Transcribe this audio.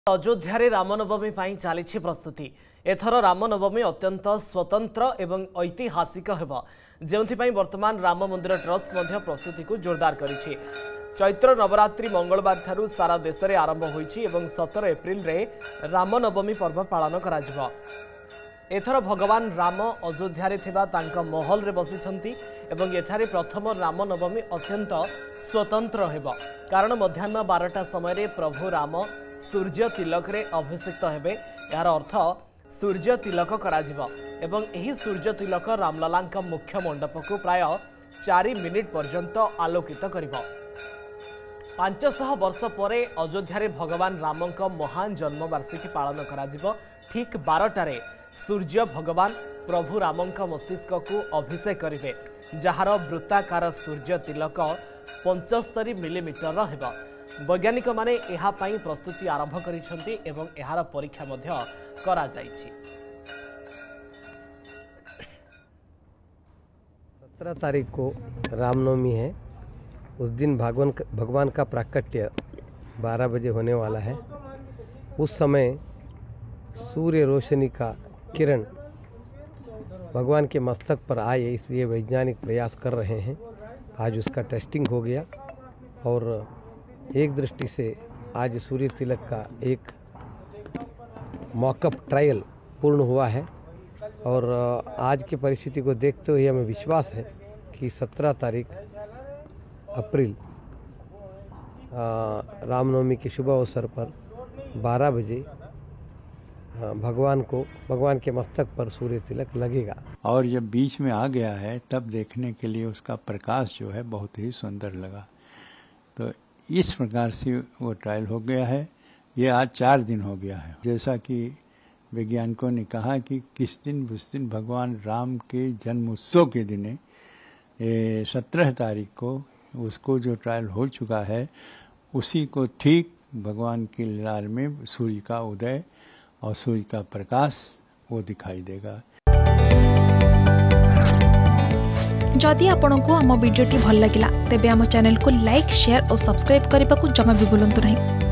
अयोध्या रामनवमी चली प्रस्तुति एथर रामनवमी अत्यंत स्वतंत्र एवं ऐतिहासिक होब जो वर्तमान राम मंदिर ट्रस्ट प्रस्तुति को जोरदार करिछि। चैत्र नवरात्रि मंगलवार ठारू सारा देश में आरंभ होइछि एवं 17 एप्रिल रे रामनवमी पर्व पालन करा जिवो। एथर भगवान राम अयोध्या थिबा तांका महल रे बसिछंती एवं एठारे प्रथम रामनवमी अत्यंत स्वतंत्र हेबो कारण मध्याह्न 12टा समय प्रभु राम सूर्य तिलक रे अभिषिक्त हेबे। यार अर्थ सूर्य तिलक कराजिबो एवं एही सूर्य तिलक रामललांका मुख्य मंडप को प्राय 4 मिनिट पर्यंत आलोकित करिबो। 500 वर्ष परे अयोध्या भगवान रामक महान जन्म वार्षिकी पालन कराजिबो। ठीक 12टारे सूर्य भगवान प्रभु रामक मस्तिष्क को अभिषेक करिवे जहार वृत्ताकार सूर्य तिलक 75 मिलीमीटर हेबो। वैज्ञानिक माने एहा पई प्रस्तुति आरंभ करिसेंती एवं एहार परीक्षा मध्य करा जायछि। 17 तारीख को रामनवमी है। उस दिन भगवान का प्राकट्य 12 बजे होने वाला है। उस समय सूर्य रोशनी का किरण भगवान के मस्तक पर आए, इसलिए वैज्ञानिक प्रयास कर रहे हैं। आज उसका टेस्टिंग हो गया और एक दृष्टि से आज सूर्य तिलक का एक मॉकअप ट्रायल पूर्ण हुआ है और आज की परिस्थिति को देखते हुए हमें विश्वास है कि 17 तारीख अप्रैल रामनवमी के शुभ अवसर पर 12 बजे भगवान के मस्तक पर सूर्य तिलक लगेगा। और जब बीच में आ गया है तब देखने के लिए उसका प्रकाश जो है बहुत ही सुंदर लगा। तो इस प्रकार से वो ट्रायल हो गया है। ये आज 4 दिन हो गया है। जैसा कि वैज्ञानिकों ने कहा कि किस दिन उस दिन भगवान राम के जन्म उत्सव के दिन 17 तारीख को उसको जो ट्रायल हो चुका है, उसी को ठीक भगवान की लीलार में सूर्य का उदय और सूर्य का प्रकाश वो दिखाई देगा। जदि आपंक आम भिडी भल लगा तेब आम चैनल को लाइक, शेयर और सब्सक्राइब करने को जमा भी भूलु नहीं।